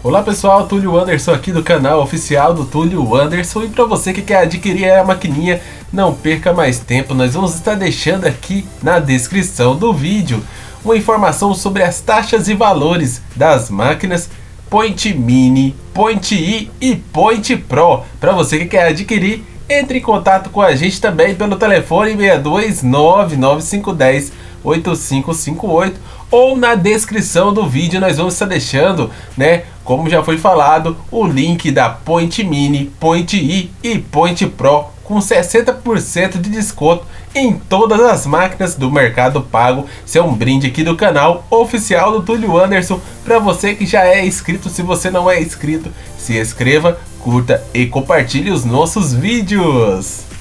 Olá pessoal, Túlio Anderson aqui do canal oficial do Túlio Anderson. E para você que quer adquirir a maquininha, não perca mais tempo, nós vamos estar deixando aqui na descrição do vídeo uma informação sobre as taxas e valores das máquinas Point Mini, Point I e Point Pro. Para você que quer adquirir, entre em contato com a gente também pelo telefone 62995108558 ou na descrição do vídeo nós vamos estar deixando, né, como já foi falado, o link da Point Mini, Point I e Point Pro com 60% de desconto em todas as máquinas do Mercado Pago. Isso é um brinde aqui do canal oficial do Túlio Anderson. Para você que já é inscrito, se você não é inscrito, se inscreva, curta e compartilhe os nossos vídeos.